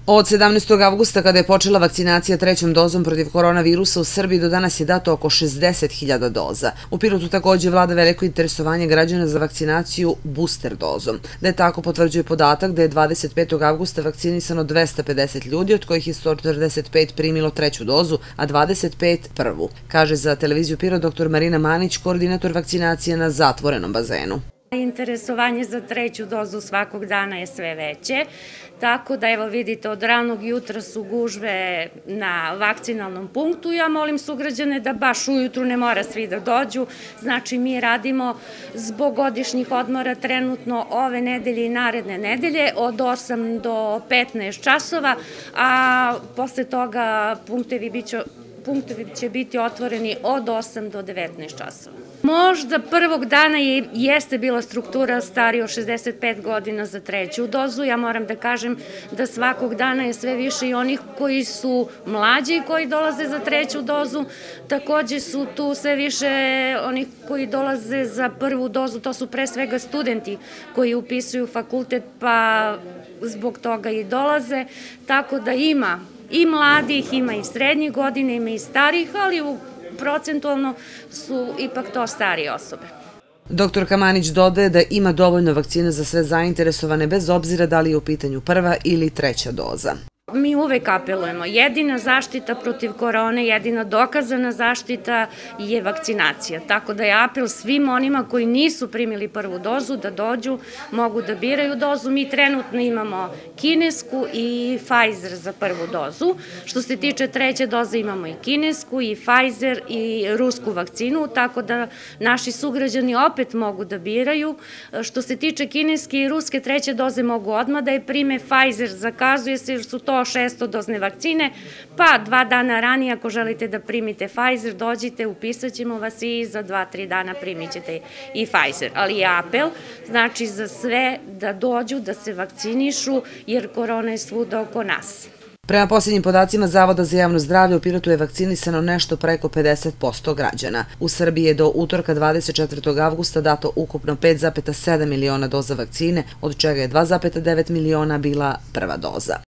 Od 17. avgusta, kada je počela vakcinacija trećom dozom protiv koronavirusa u Srbiji, do danas je dato oko 60.000 doza. U Pirotu također vlada veliko interesovanje građana za vakcinaciju booster dozom. Da je tako potvrđuje podatak da je 25. avgusta vakcinisano 250 ljudi, od kojih je 145 primilo treću dozu, a 25 prvu, kaže za televiziju Pirot dr. Marina Manić, koordinator vakcinacije na zatvorenom bazenu. Interesovanje za treću dozu svakog dana je sve veće, tako da evo vidite od ranog jutra su gužve na vakcinalnom punktu. Ja molim sugrađane da baš ujutru ne mora svi da dođu, znači mi radimo zbog godišnjih odmora trenutno ove nedelje i naredne nedelje od 8 do 15 časova, a posle toga punktevi će biti otvoreni od 8 do 19 časova. Možda prvog dana jeste bila struktura starija od 65 godina za treću dozu. Ja moram da kažem da svakog dana je sve više i onih koji su mlađi koji dolaze za treću dozu. Takođe su tu sve više onih koji dolaze za prvu dozu, to su pre svega studenti koji upisuju fakultet pa zbog toga i dolaze. Tako da ima i mladih, ima i srednjih godina, ima i starih, ali procentualno su ipak to starije osobe. Dr. Kamanić dodaje da ima dovoljno vakcina za sve zainteresovane bez obzira da li je u pitanju prva ili treća doza. Mi uvek apelujemo, jedina zaštita protiv korone, jedina dokazana zaštita je vakcinacija, tako da je apel svim onima koji nisu primili prvu dozu da dođu, mogu da biraju dozu. Mi trenutno imamo kinesku i Pfizer za prvu dozu. Što se tiče treće doze imamo i kinesku i Pfizer i rusku vakcinu, tako da naši sugrađani opet mogu da biraju. Što se tiče kineske i ruske treće doze mogu odmah da je prime. Pfizer zakazuje se jer su to 600-dozne vakcine, pa 2 dana ranije ako želite da primite Pfizer, dođite, upisat ćemo vas i za 2-3 dana primit ćete i Pfizer. Ali je apel, znači za sve da dođu, da se vakcinišu, jer korona je svuda oko nas. Prema posljednjim podacima Zavoda za javno zdravlje, u Pirotu je vakcinisano nešto preko 50% građana. U Srbiji je do utorka 24. avgusta dato ukupno 5,7 miliona doza vakcine, od čega je 2,9 miliona bila prva doza.